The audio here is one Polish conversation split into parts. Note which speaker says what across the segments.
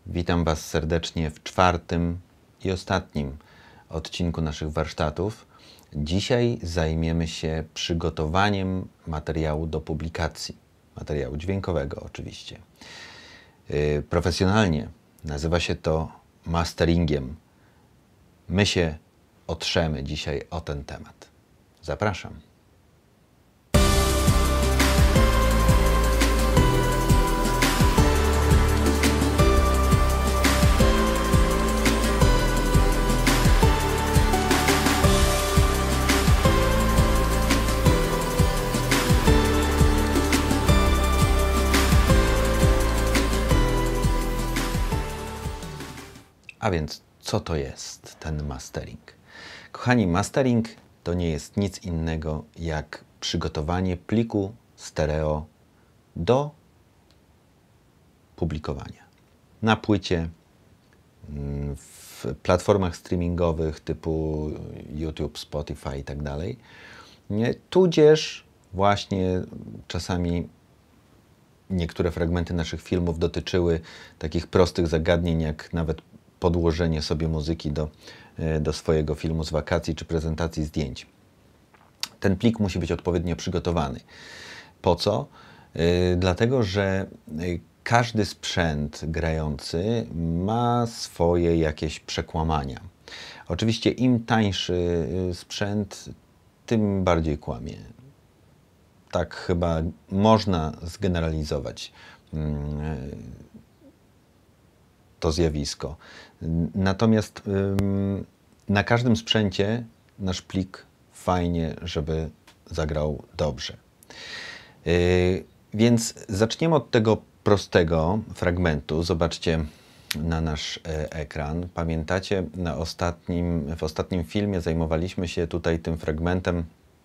Speaker 1: Witam Was serdecznie w czwartym i ostatnim odcinku naszych warsztatów. Dzisiaj zajmiemy się przygotowaniem materiału do publikacji, materiału dźwiękowego oczywiście. Profesjonalnie nazywa się to masteringiem. My się otrzemy dzisiaj o ten temat. Zapraszam. A więc co to jest ten mastering? Kochani, mastering to nie jest nic innego jak przygotowanie pliku stereo do publikowania. Na płycie, w platformach streamingowych typu YouTube, Spotify i tak dalej. Tudzież właśnie czasami niektóre fragmenty naszych filmów dotyczyły takich prostych zagadnień, jak nawet podłożenie sobie muzyki do swojego filmu z wakacji czy prezentacji zdjęć. Ten plik musi być odpowiednio przygotowany. Po co? Dlatego, że każdy sprzęt grający ma swoje jakieś przekłamania. Oczywiście im tańszy sprzęt, tym bardziej kłamie. Tak chyba można zgeneralizować to zjawisko. Natomiast na każdym sprzęcie nasz plik fajnie, żeby zagrał dobrze. Więc zaczniemy od tego prostego fragmentu. Zobaczcie na nasz ekran. Pamiętacie, w ostatnim filmie zajmowaliśmy się tutaj tym fragmentem,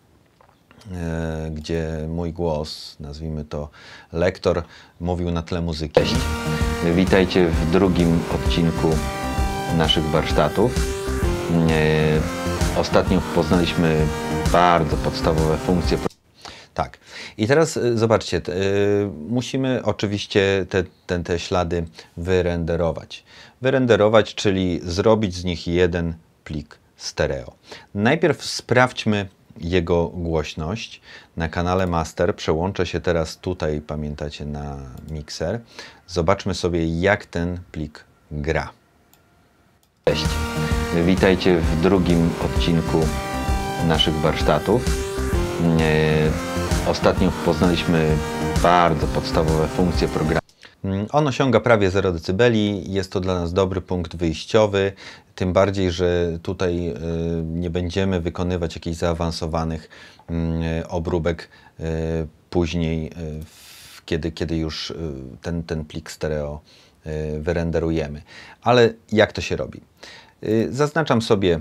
Speaker 1: gdzie mój głos, nazwijmy to lektor, mówił na tle muzyki. Cześć. Witajcie w drugim odcinku naszych warsztatów. Ostatnio poznaliśmy bardzo podstawowe funkcje. Tak. I teraz zobaczcie, musimy oczywiście te ślady wyrenderować. Wyrenderować, czyli zrobić z nich jeden plik stereo. Najpierw sprawdźmy jego głośność. Na kanale Master przełączę się teraz tutaj, pamiętacie, na mikser. Zobaczmy sobie, jak ten plik gra. Cześć. Witajcie w drugim odcinku naszych warsztatów. Ostatnio poznaliśmy bardzo podstawowe funkcje programu. On osiąga prawie 0 dB. Jest to dla nas dobry punkt wyjściowy. Tym bardziej, że tutaj nie będziemy wykonywać jakichś zaawansowanych obróbek później, kiedy już ten plik stereo wyrenderujemy. Ale jak to się robi? Zaznaczam sobie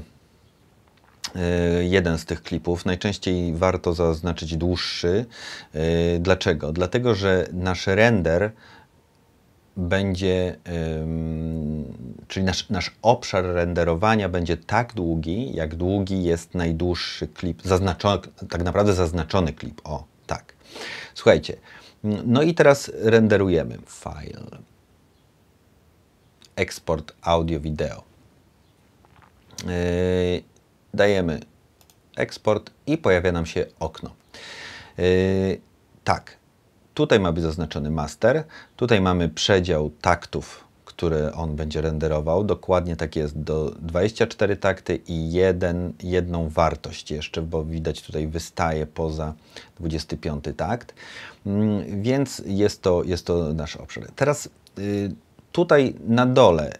Speaker 1: jeden z tych klipów. Najczęściej warto zaznaczyć dłuższy. Dlaczego? Dlatego, że nasz render będzie, czyli nasz obszar renderowania będzie tak długi, jak długi jest najdłuższy klip, tak naprawdę zaznaczony klip. O, tak. Słuchajcie, no i teraz renderujemy file, eksport audio-wideo. Dajemy eksport i pojawia nam się okno. Tak. Tutaj ma być zaznaczony master, tutaj mamy przedział taktów, które on będzie renderował. Dokładnie tak jest, do 24 takty i jedną wartość jeszcze, bo widać tutaj wystaje poza 25 takt. Więc jest to nasz obszar. Teraz tutaj na dole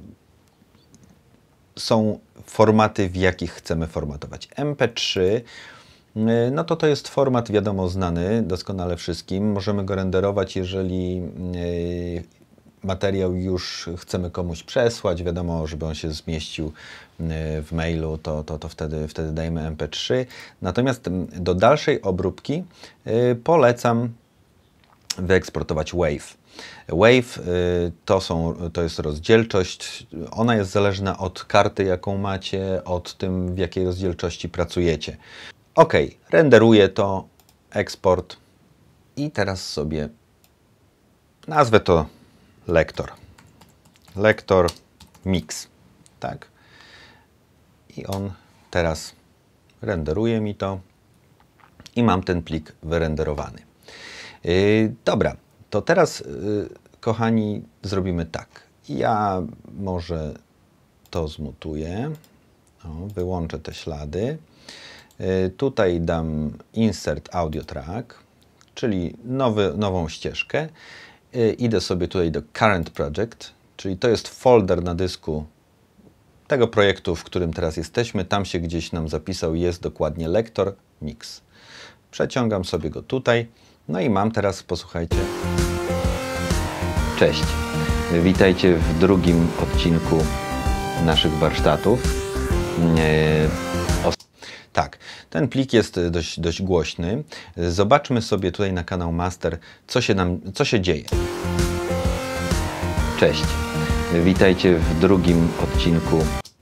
Speaker 1: są formaty, w jakich chcemy formatować. MP3, no to jest format, wiadomo, znany doskonale wszystkim. Możemy go renderować, jeżeli materiał już chcemy komuś przesłać. Wiadomo, żeby on się zmieścił w mailu, to wtedy dajemy MP3. Natomiast do dalszej obróbki polecam wyeksportować WAV. WAV to jest rozdzielczość. Ona jest zależna od karty, jaką macie, od tym, w jakiej rozdzielczości pracujecie. OK, renderuję to, eksport i teraz sobie nazwę to lektor. lektor mix, tak. I on teraz renderuje mi to i mam ten plik wyrenderowany. Dobra, to teraz, kochani, zrobimy tak. Ja może to zmutuję, wyłączę te ślady. Tutaj dam Insert Audio Track, czyli nową ścieżkę. Idę sobie tutaj do Current Project, czyli to jest folder na dysku tego projektu, w którym teraz jesteśmy. Tam się gdzieś nam zapisał, jest dokładnie lektor mix. Przeciągam sobie go tutaj. No i mam teraz, posłuchajcie. Cześć. Witajcie w drugim odcinku naszych warsztatów. Tak, ten plik jest dość głośny. Zobaczmy sobie tutaj na kanał Master, co się dzieje. Cześć. Witajcie w drugim odcinku.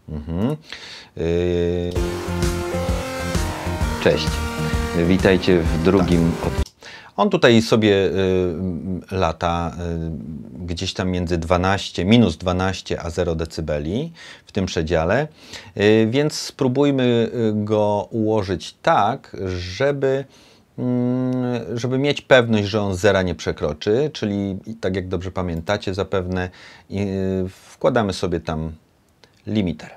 Speaker 1: Cześć. Witajcie w drugim odcinku. On tutaj sobie lata gdzieś tam między minus 12 a 0 dB w tym przedziale, więc spróbujmy go ułożyć tak, żeby mieć pewność, że on zera nie przekroczy, czyli tak jak dobrze pamiętacie zapewne, wkładamy sobie tam limiter.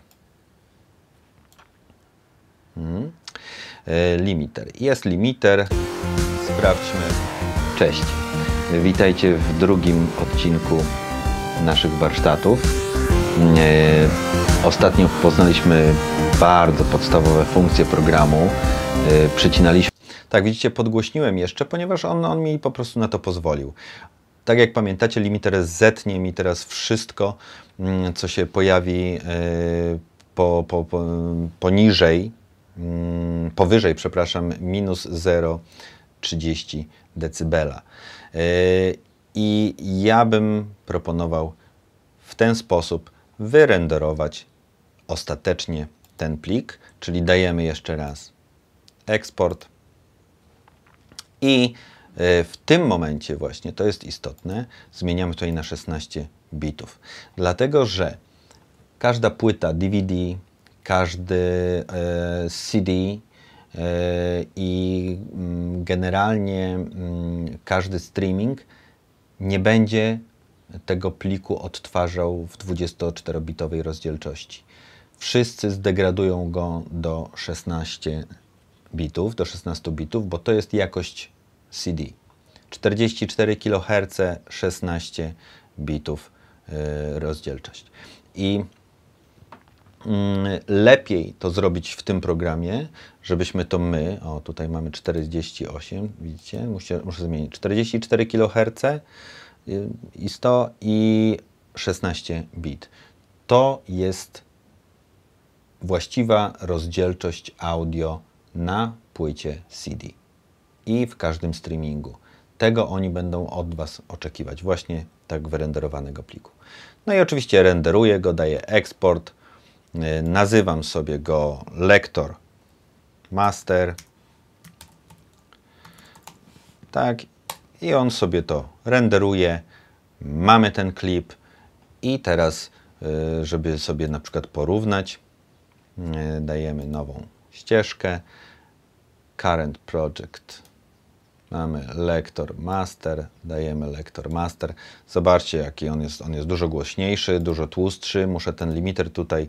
Speaker 1: Limiter. Jest limiter. Sprawdźmy. Cześć. Witajcie w drugim odcinku naszych warsztatów. Ostatnio poznaliśmy bardzo podstawowe funkcje programu. Przycinaliśmy. Tak, widzicie, podgłośniłem jeszcze, ponieważ on mi po prostu na to pozwolił. Tak jak pamiętacie, limiter zetnie mi teraz wszystko, co się pojawi poniżej, powyżej, przepraszam, minus 0,30 dB. I ja bym proponował w ten sposób wyrenderować ostatecznie ten plik, czyli dajemy jeszcze raz eksport i w tym momencie właśnie, to jest istotne, zmieniamy tutaj na 16 bitów, dlatego że każda płyta DVD, każdy CD i generalnie każdy streaming nie będzie tego pliku odtwarzał w 24-bitowej rozdzielczości. Wszyscy zdegradują go do 16 bitów, bo to jest jakość CD. 44 kHz, 16 bitów rozdzielczość. I lepiej to zrobić w tym programie, żebyśmy to tutaj mamy 48, widzicie, muszę zmienić 44 kHz i 100 i 16 bit. To jest właściwa rozdzielczość audio na płycie CD i w każdym streamingu. Tego oni będą od Was oczekiwać, właśnie tak wyrenderowanego pliku. No i oczywiście renderuję go, daję eksport, nazywam sobie go lektor master, tak, i on sobie to renderuje. Mamy ten klip i teraz, żeby sobie na przykład porównać, dajemy nową ścieżkę, current project, mamy lektor master, dajemy lektor master. Zobaczcie, jaki on jest dużo głośniejszy, dużo tłustszy. Muszę ten limiter tutaj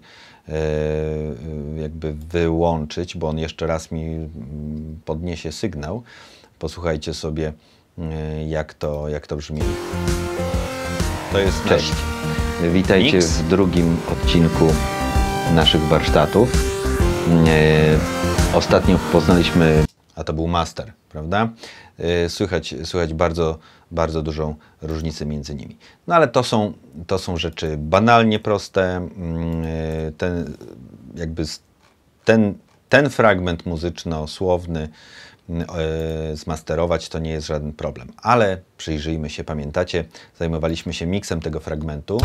Speaker 1: jakby wyłączyć, bo on jeszcze raz mi podniesie sygnał. Posłuchajcie sobie, jak to brzmi. To jest Cześć. Witajcie mix. W drugim odcinku naszych warsztatów. Ostatnio poznaliśmy, a to był master, prawda? Słychać bardzo dużą różnicę między nimi. No ale to są rzeczy banalnie proste. Ten fragment muzyczno-słowny zmasterować to nie jest żaden problem. Ale przyjrzyjmy się, pamiętacie, zajmowaliśmy się miksem tego fragmentu.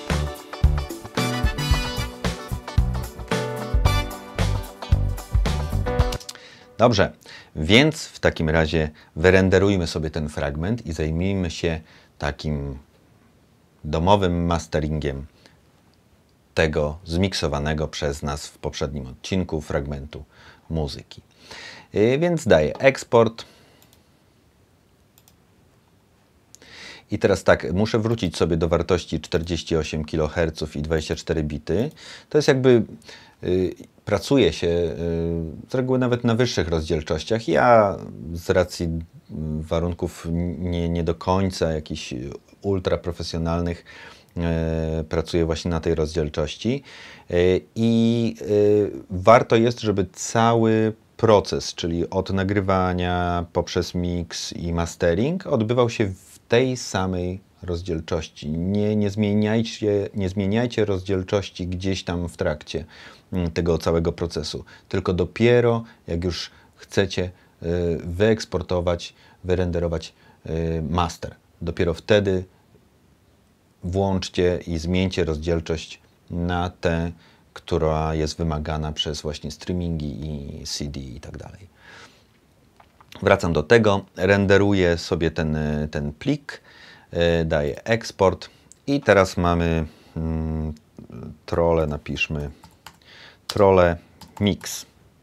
Speaker 1: Dobrze, więc w takim razie wyrenderujmy sobie ten fragment i zajmijmy się takim domowym masteringiem tego zmiksowanego przez nas w poprzednim odcinku fragmentu muzyki. Więc daję eksport. I teraz tak, muszę wrócić sobie do wartości 48 kHz i 24 bity. To jest jakby, pracuje się z reguły nawet na wyższych rozdzielczościach. Ja z racji warunków nie do końca jakichś ultra profesjonalnych pracuję właśnie na tej rozdzielczości. I warto jest, żeby cały proces, czyli od nagrywania poprzez mix i mastering odbywał się w tej samej rozdzielczości. Nie zmieniajcie rozdzielczości gdzieś tam w trakcie tego całego procesu, tylko dopiero jak już chcecie wyeksportować, wyrenderować master, dopiero wtedy włączcie i zmieńcie rozdzielczość na tę, która jest wymagana przez właśnie streamingi i CD i tak dalej. Wracam do tego, renderuję sobie ten plik, daję eksport i teraz mamy trole, napiszmy trole mix.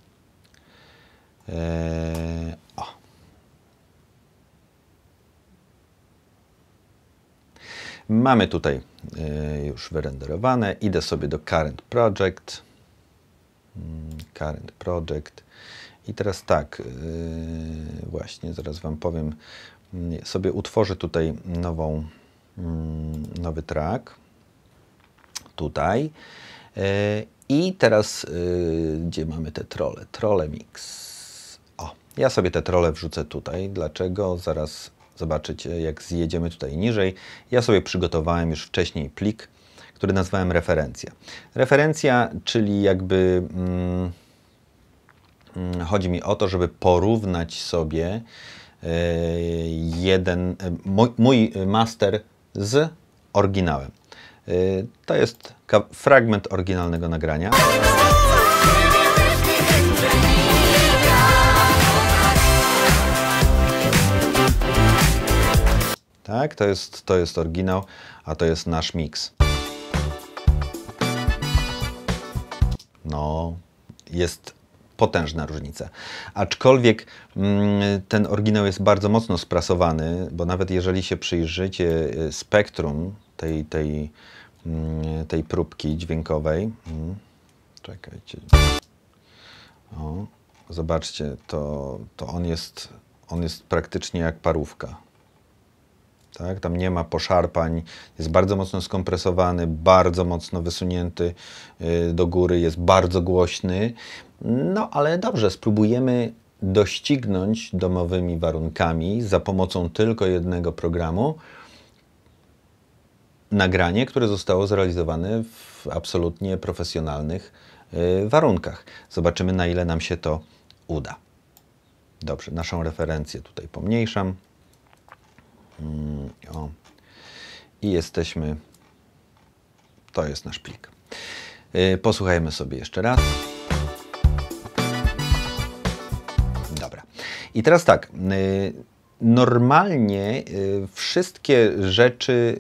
Speaker 1: Mamy tutaj już wyrenderowane. Idę sobie do Current Project. Current Project. I teraz tak, właśnie zaraz Wam powiem, sobie utworzę tutaj nowy track. Tutaj. I teraz, gdzie mamy te trole? Trole mix. O, ja sobie te trole wrzucę tutaj. Dlaczego? Zaraz zobaczycie, jak zjedziemy tutaj niżej. Ja sobie przygotowałem już wcześniej plik, który nazwałem referencja. Referencja, czyli jakby chodzi mi o to, żeby porównać sobie mój master z oryginałem. To jest fragment oryginalnego nagrania. Tak, to jest oryginał, a to jest nasz mix. No, jest potężna różnica. Aczkolwiek ten oryginał jest bardzo mocno sprasowany, bo nawet jeżeli się przyjrzycie spektrum tej próbki dźwiękowej, czekajcie, o, zobaczcie, to on jest praktycznie jak parówka. Tak? Tam nie ma poszarpań, jest bardzo mocno skompresowany, bardzo mocno wysunięty do góry, jest bardzo głośny. No ale dobrze, spróbujemy doścignąć domowymi warunkami za pomocą tylko jednego programu nagranie, które zostało zrealizowane w absolutnie profesjonalnych warunkach. Zobaczymy, na ile nam się to uda. Dobrze, naszą referencję tutaj pomniejszam. O. I jesteśmy, to jest nasz plik. Posłuchajmy sobie jeszcze raz. Dobra. I teraz tak, normalnie wszystkie rzeczy,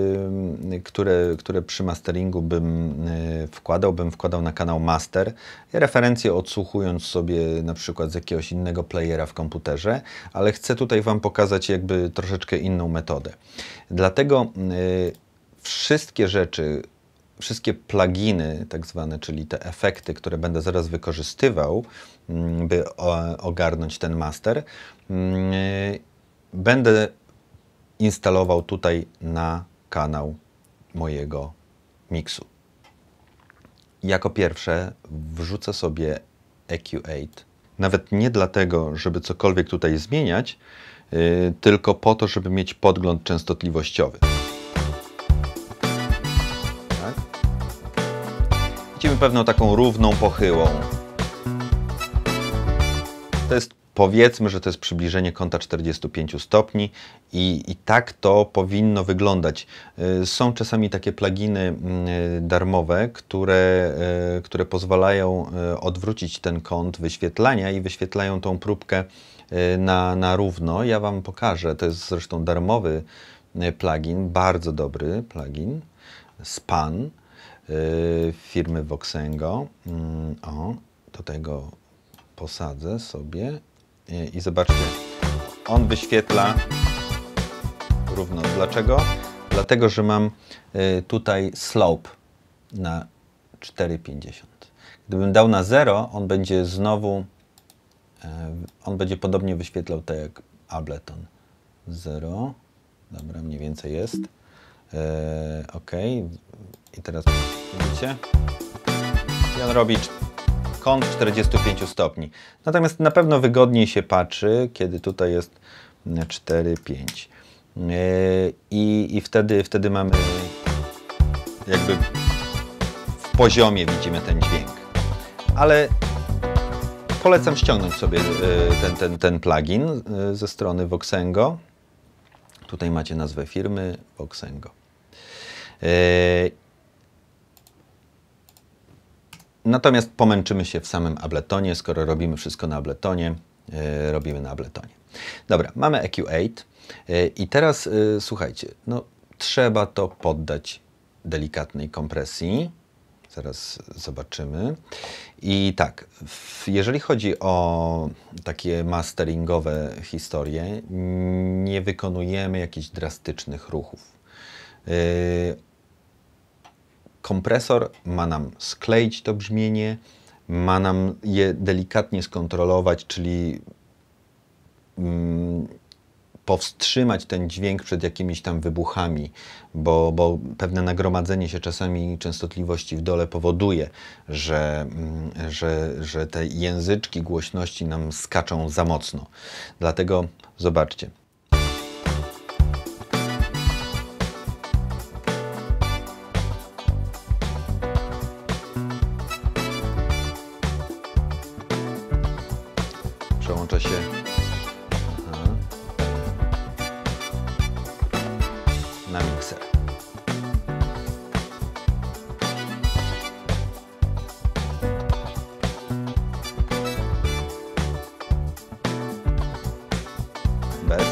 Speaker 1: które przy masteringu bym wkładał na kanał master, referencje odsłuchując sobie na przykład z jakiegoś innego playera w komputerze, ale chcę tutaj Wam pokazać jakby troszeczkę inną metodę. Dlatego wszystkie rzeczy, wszystkie pluginy tak zwane, czyli te efekty, które będę zaraz wykorzystywał, by ogarnąć ten master, będę instalował tutaj na kanał mojego miksu. Jako pierwsze wrzucę sobie EQ8. Nawet nie dlatego, żeby cokolwiek tutaj zmieniać, tylko po to, żeby mieć podgląd częstotliwościowy. Tak? Widzimy pewną taką równą pochyłą. To jest, powiedzmy, że to jest przybliżenie kąta 45 stopni i tak to powinno wyglądać. Są czasami takie pluginy darmowe, które pozwalają odwrócić ten kąt wyświetlania i wyświetlają tą próbkę na równo. Ja Wam pokażę, to jest zresztą darmowy plugin, bardzo dobry plugin, Span firmy Voxengo. O, do tego posadzę sobie i zobaczcie, on wyświetla równo. Dlaczego? Dlatego, że mam tutaj slope na 4,50. Gdybym dał na 0, on będzie znowu, on będzie podobnie wyświetlał tak jak Ableton. 0, dobra, mniej więcej jest. OK. I teraz widzicie? I on robi kąt 45 stopni. Natomiast na pewno wygodniej się patrzy, kiedy tutaj jest 4,5. I wtedy mamy jakby w poziomie widzimy ten dźwięk. Ale polecam ściągnąć sobie ten plugin ze strony Voxengo. Tutaj macie nazwę firmy Voxengo. Natomiast pomęczymy się w samym Abletonie, skoro robimy wszystko na Abletonie, robimy na Abletonie. Dobra, mamy EQ8 i teraz słuchajcie, no trzeba to poddać delikatnej kompresji. Zaraz zobaczymy. I tak, jeżeli chodzi o takie masteringowe historie, nie wykonujemy jakichś drastycznych ruchów. Kompresor ma nam skleić to brzmienie, ma nam je delikatnie skontrolować, czyli powstrzymać ten dźwięk przed jakimiś tam wybuchami, bo pewne nagromadzenie się czasami częstotliwości w dole powoduje, że te języczki głośności nam skaczą za mocno. Dlatego zobaczcie. Przełącza się na mikser. Bez.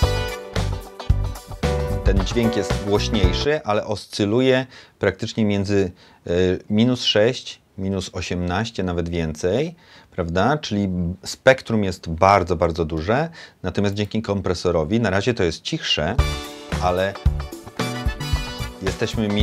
Speaker 1: Ten dźwięk jest głośniejszy, ale oscyluje praktycznie między -6, -18, nawet więcej, prawda? Czyli spektrum jest bardzo, bardzo duże, natomiast dzięki kompresorowi na razie to jest cichsze, ale jesteśmy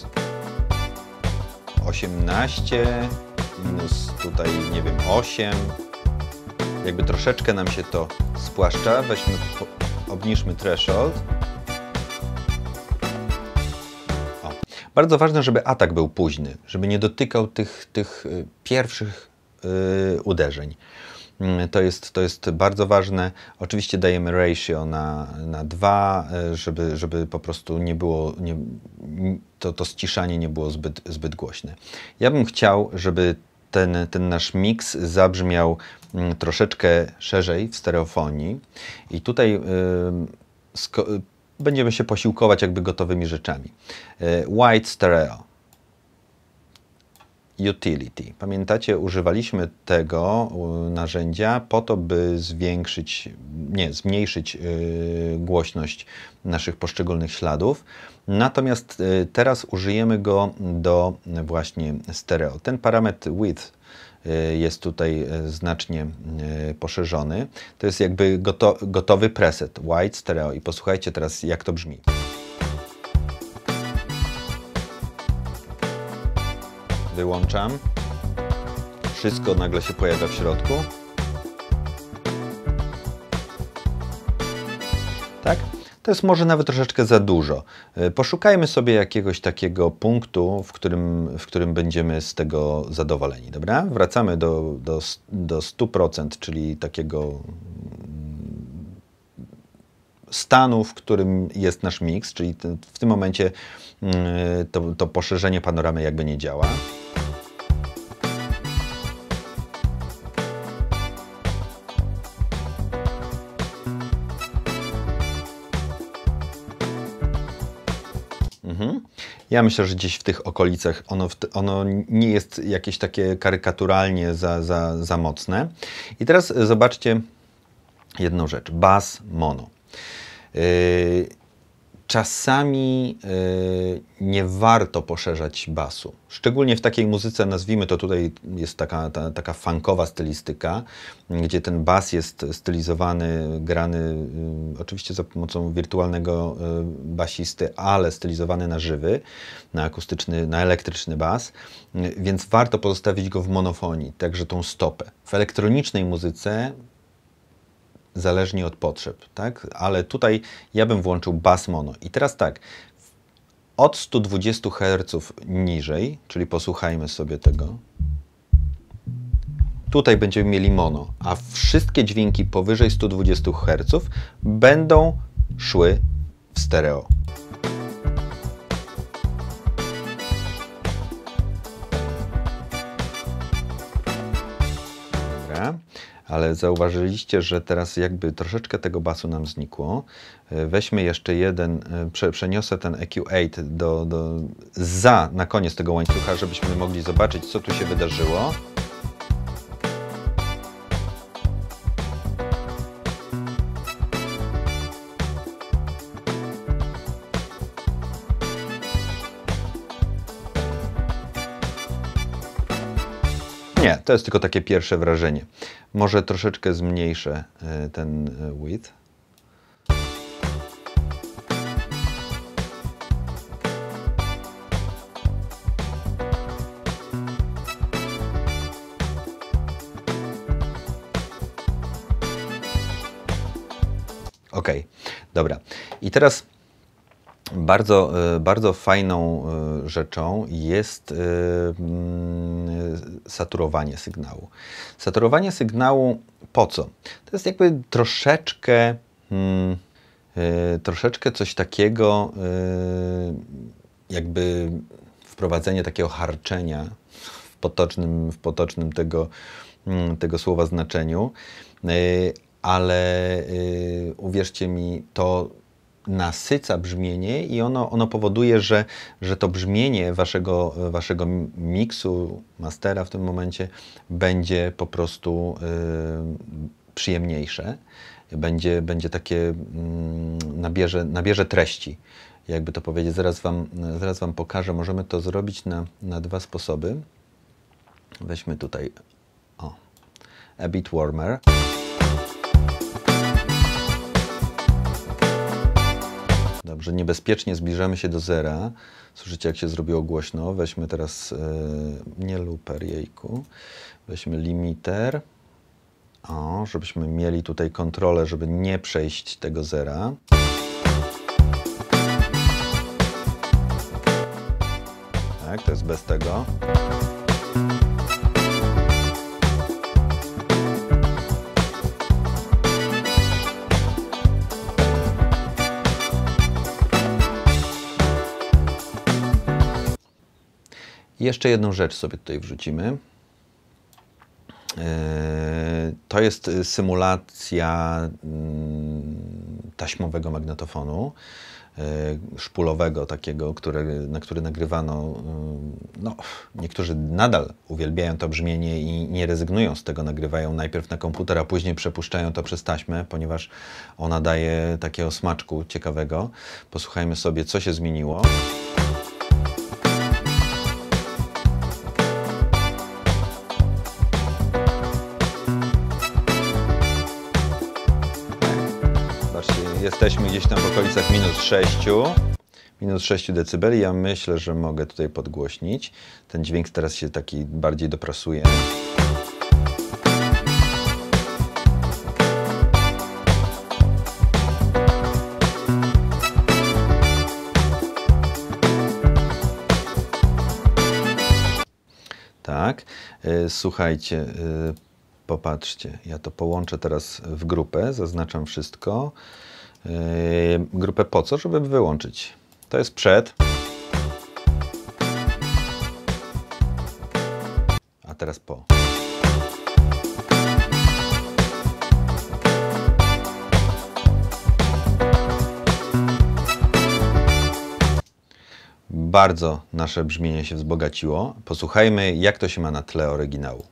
Speaker 1: -18, tutaj, nie wiem, 8. Jakby troszeczkę nam się to spłaszcza. Weźmy, obniżmy threshold. O. Bardzo ważne, żeby atak był późny, żeby nie dotykał tych pierwszych uderzeń. To jest bardzo ważne. Oczywiście dajemy ratio na 2, żeby po prostu nie było, to ściszanie nie było zbyt głośne. Ja bym chciał, żeby ten nasz miks zabrzmiał troszeczkę szerzej w stereofonii i tutaj będziemy się posiłkować jakby gotowymi rzeczami. Wide Stereo. Utility. Pamiętacie, używaliśmy tego narzędzia po to, by zmniejszyć głośność naszych poszczególnych śladów. Natomiast teraz użyjemy go do właśnie stereo. Ten parametr width jest tutaj znacznie poszerzony. To jest jakby gotowy preset Wide Stereo. I posłuchajcie teraz, jak to brzmi. Wyłączam. Wszystko nagle się pojawia w środku. Tak? To jest może nawet troszeczkę za dużo. Poszukajmy sobie jakiegoś takiego punktu, w którym będziemy z tego zadowoleni. Dobra? Wracamy do 100%, czyli takiego stanu, w którym jest nasz miks, czyli w tym momencie to poszerzenie panoramy jakby nie działa. Ja myślę, że gdzieś w tych okolicach ono nie jest jakieś takie karykaturalnie za mocne. I teraz zobaczcie jedną rzecz. Bass mono. Czasami nie warto poszerzać basu. Szczególnie w takiej muzyce, nazwijmy to, tutaj jest taka funkowa stylistyka, gdzie ten bas jest stylizowany, grany oczywiście za pomocą wirtualnego basisty, ale stylizowany na żywy, na akustyczny, na elektryczny bas, więc warto pozostawić go w monofonii, także tą stopę. W elektronicznej muzyce zależnie od potrzeb, tak? Ale tutaj ja bym włączył bas mono. I teraz tak, od 120 Hz niżej, czyli posłuchajmy sobie tego, tutaj będziemy mieli mono, a wszystkie dźwięki powyżej 120 Hz będą szły w stereo. Dobra. Ale zauważyliście, że teraz jakby troszeczkę tego basu nam znikło. Weźmy jeszcze jeden, przeniosę ten EQ8 na koniec tego łańcucha, żebyśmy mogli zobaczyć, co tu się wydarzyło. Nie, to jest tylko takie pierwsze wrażenie. Może troszeczkę zmniejszę ten width. Ok, dobra. I teraz bardzo fajną rzeczą jest saturowanie sygnału. Saturowanie sygnału po co? To jest jakby troszeczkę coś takiego, jakby wprowadzenie takiego harczenia w potocznym tego słowa znaczeniu, ale uwierzcie mi, to nasyca brzmienie i ono powoduje, że to brzmienie waszego miksu, mastera w tym momencie będzie po prostu przyjemniejsze, będzie takie, nabierze treści, jakby to powiedzieć. Zaraz wam pokażę, możemy to zrobić na dwa sposoby. Weźmy tutaj A Bit Warmer. Dobrze, niebezpiecznie zbliżamy się do zera. Słyszycie, jak się zrobiło głośno. Weźmy teraz, nie looper, jejku. Weźmy limiter. Żebyśmy mieli tutaj kontrolę, żeby nie przejść tego zera. Tak, to jest bez tego. Jeszcze jedną rzecz sobie tutaj wrzucimy. To jest symulacja taśmowego magnetofonu, szpulowego takiego, na który nagrywano, niektórzy nadal uwielbiają to brzmienie i nie rezygnują z tego, nagrywają najpierw na komputer, a później przepuszczają to przez taśmę, ponieważ ona daje takiego smaczku ciekawego. Posłuchajmy sobie, co się zmieniło. Jesteśmy gdzieś tam w okolicach minus 6 dB. Ja myślę, że mogę tutaj podgłośnić. Ten dźwięk teraz się taki bardziej doprasuje. Tak, słuchajcie, popatrzcie, ja to połączę teraz w grupę, zaznaczam wszystko. Grupę po co? Żeby wyłączyć. To jest przed. A teraz po. Bardzo nasze brzmienie się wzbogaciło. Posłuchajmy, jak to się ma na tle oryginału.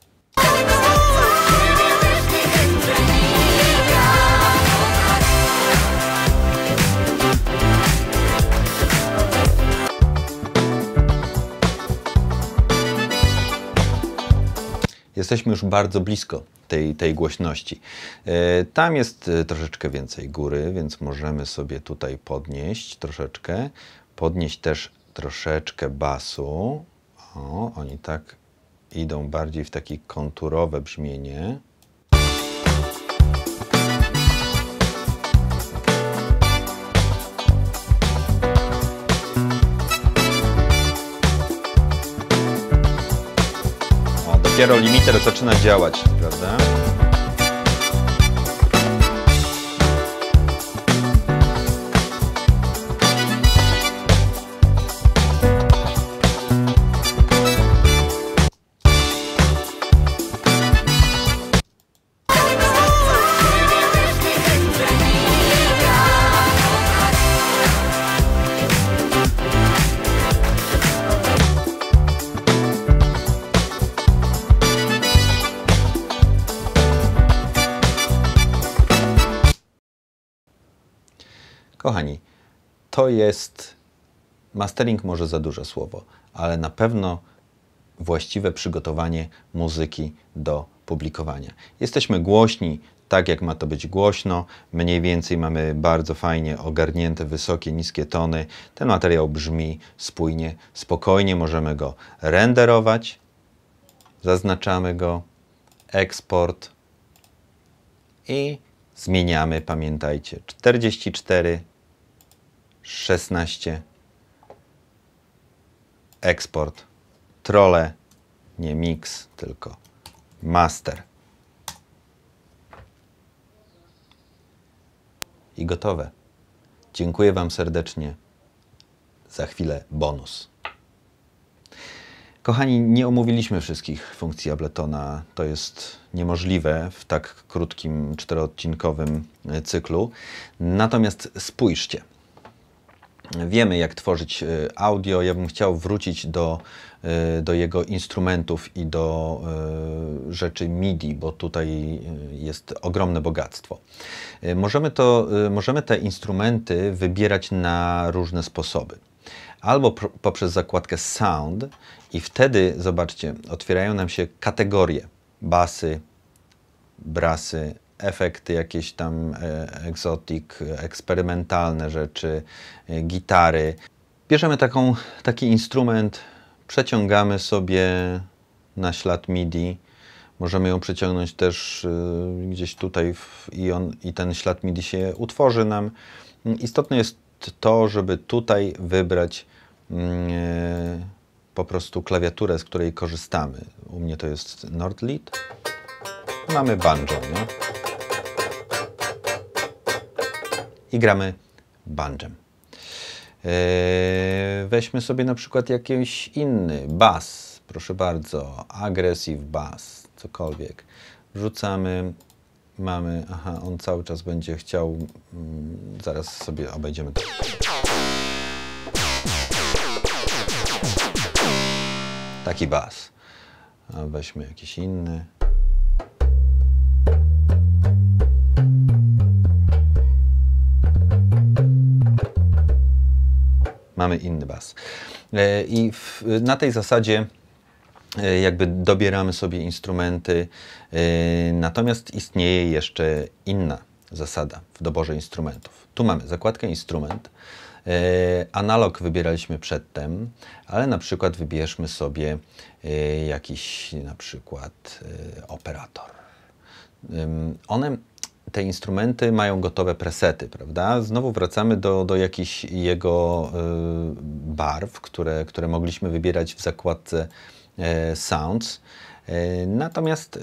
Speaker 1: Jesteśmy już bardzo blisko tej głośności. Tam jest troszeczkę więcej góry, więc możemy sobie tutaj podnieść troszeczkę. Podnieść też troszeczkę basu. O, oni tak idą bardziej w takie konturowe brzmienie. Dopiero limiter zaczyna działać, prawda? Kochani, to jest mastering, może za duże słowo, ale na pewno właściwe przygotowanie muzyki do publikowania. Jesteśmy głośni, tak jak ma to być głośno, mniej więcej mamy bardzo fajnie ogarnięte wysokie, niskie tony. Ten materiał brzmi spójnie, spokojnie możemy go renderować, zaznaczamy go, eksport i zmieniamy, pamiętajcie, 44, 16, eksport, trole, nie mix, tylko master. I gotowe. Dziękuję Wam serdecznie. Za chwilę bonus. Kochani, nie omówiliśmy wszystkich funkcji Abletona. To jest niemożliwe w tak krótkim, 4-odcinkowym cyklu. Natomiast spójrzcie. Wiemy, jak tworzyć audio. Ja bym chciał wrócić do jego instrumentów i do rzeczy MIDI, bo tutaj jest ogromne bogactwo. Możemy te instrumenty wybierać na różne sposoby. Albo poprzez zakładkę Sound i wtedy, zobaczcie, otwierają nam się kategorie. Basy, brasy, efekty jakieś tam exotic, eksperymentalne rzeczy, gitary. Bierzemy taki instrument, przeciągamy sobie na ślad MIDI. Możemy ją przeciągnąć też gdzieś tutaj i ten ślad MIDI się utworzy nam. Istotne jest to, żeby tutaj wybrać po prostu klawiaturę, z której korzystamy. U mnie to jest Nordlead. Mamy banjo, nie? I gramy banjem. Weźmy sobie na przykład jakiś inny bas, proszę bardzo, aggressive bass, cokolwiek. Wrzucamy, mamy, aha, on cały czas będzie chciał, zaraz sobie obejdziemy to. Taki bas. A weźmy jakiś inny. Mamy inny bas. I na tej zasadzie jakby dobieramy sobie instrumenty. Natomiast istnieje jeszcze inna zasada w doborze instrumentów. Tu mamy zakładkę instrument. Analog wybieraliśmy przedtem, ale na przykład wybierzmy sobie jakiś na przykład operator. Te instrumenty mają gotowe presety, prawda? Znowu wracamy do jakichś jego barw, które mogliśmy wybierać w zakładce Sounds. Natomiast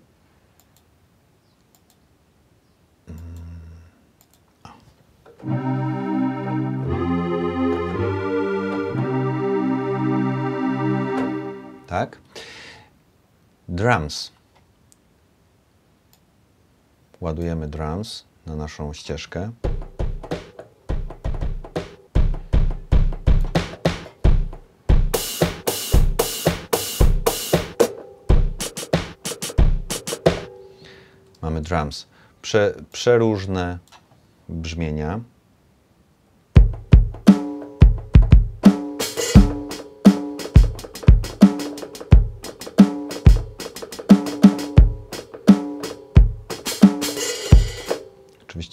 Speaker 1: tak? Drums. Ładujemy drums na naszą ścieżkę. Mamy drums. Przeróżne brzmienia.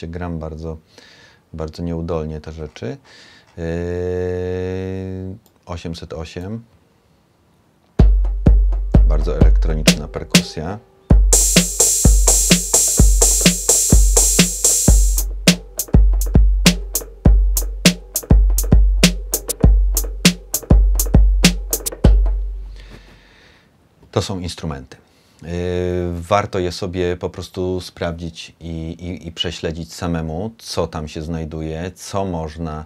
Speaker 1: oczywiście gram bardzo nieudolnie te rzeczy. 808. Bardzo elektroniczna perkusja. To są instrumenty. Warto je sobie po prostu sprawdzić i prześledzić samemu, co tam się znajduje, co można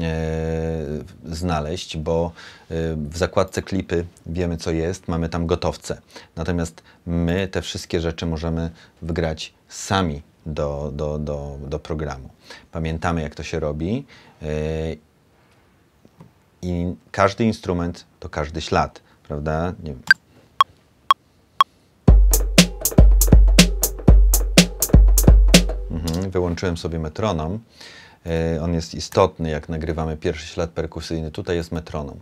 Speaker 1: znaleźć, bo w zakładce klipy wiemy, co jest, mamy tam gotowce. Natomiast my te wszystkie rzeczy możemy wgrać sami do programu. Pamiętamy, jak to się robi i każdy instrument to każdy ślad, prawda? Nie wiem. Wyłączyłem sobie metronom. On jest istotny, jak nagrywamy pierwszy ślad perkusyjny. Tutaj jest metronom.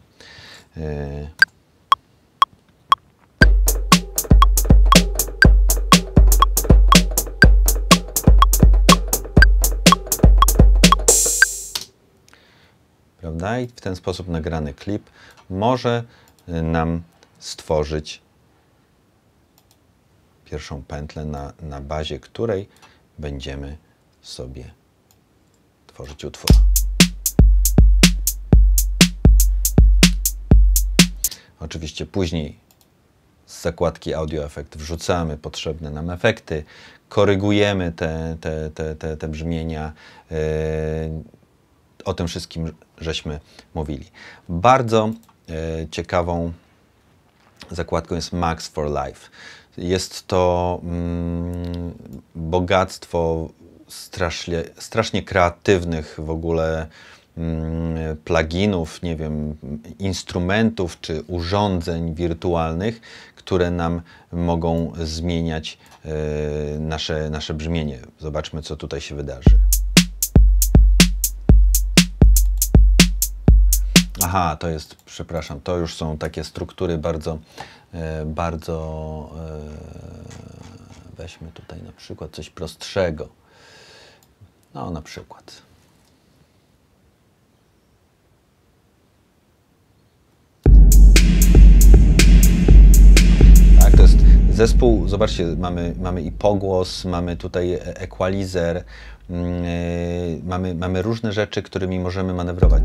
Speaker 1: Prawda? I w ten sposób nagrany klip może nam stworzyć pierwszą pętlę, na bazie której będziemy sobie tworzyć utwór. Oczywiście później z zakładki Audio Effect wrzucamy potrzebne nam efekty, korygujemy te brzmienia. O tym wszystkim żeśmy mówili. Bardzo ciekawą zakładką jest Max for Life. Jest to bogactwo strasznie kreatywnych w ogóle pluginów, nie wiem, instrumentów czy urządzeń wirtualnych, które nam mogą zmieniać nasze brzmienie. Zobaczmy, co tutaj się wydarzy. Aha, to jest, przepraszam, to już są takie struktury bardzo weźmy tutaj na przykład coś prostszego. No, na przykład. Tak, to jest zespół, zobaczcie, mamy i pogłos, mamy tutaj equalizer, mamy różne rzeczy, którymi możemy manewrować.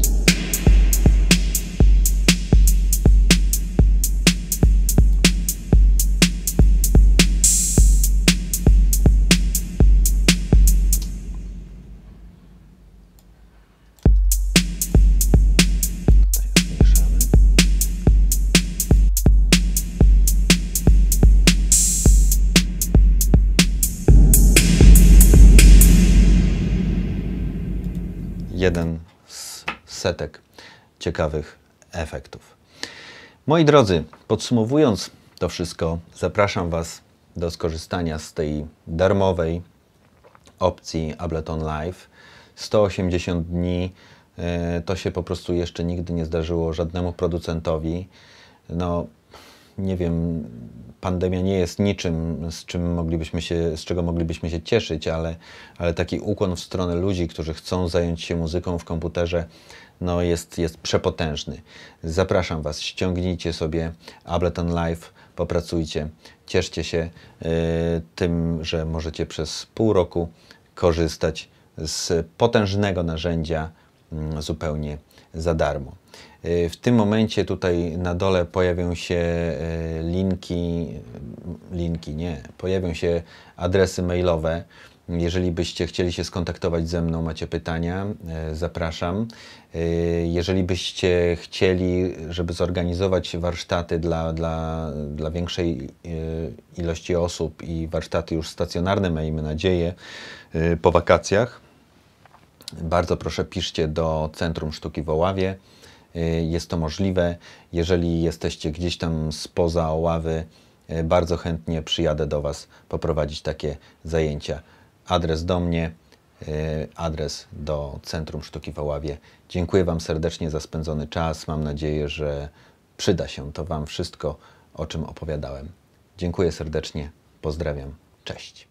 Speaker 1: Jeden z setek ciekawych efektów. Moi drodzy, podsumowując to wszystko, zapraszam Was do skorzystania z tej darmowej opcji Ableton Live. 180 dni, to się po prostu jeszcze nigdy nie zdarzyło żadnemu producentowi. No, nie wiem, pandemia nie jest niczym, z czego moglibyśmy się cieszyć, ale taki ukłon w stronę ludzi, którzy chcą zająć się muzyką w komputerze, no jest przepotężny. Zapraszam Was, ściągnijcie sobie Ableton Live, popracujcie, cieszcie się tym, że możecie przez pół roku korzystać z potężnego narzędzia zupełnie za darmo. W tym momencie tutaj na dole pojawią się pojawią się adresy mailowe. Jeżeli byście chcieli się skontaktować ze mną, macie pytania, zapraszam. Jeżeli byście chcieli, żeby zorganizować warsztaty dla większej ilości osób i warsztaty już stacjonarne, miejmy nadzieję, po wakacjach, bardzo proszę, piszcie do Centrum Sztuki w Oławie. Jest to możliwe. Jeżeli jesteście gdzieś tam spoza Oławy, bardzo chętnie przyjadę do Was poprowadzić takie zajęcia. Adres do mnie, adres do Centrum Sztuki w Oławie. Dziękuję Wam serdecznie za spędzony czas. Mam nadzieję, że przyda się to Wam wszystko, o czym opowiadałem. Dziękuję serdecznie. Pozdrawiam. Cześć.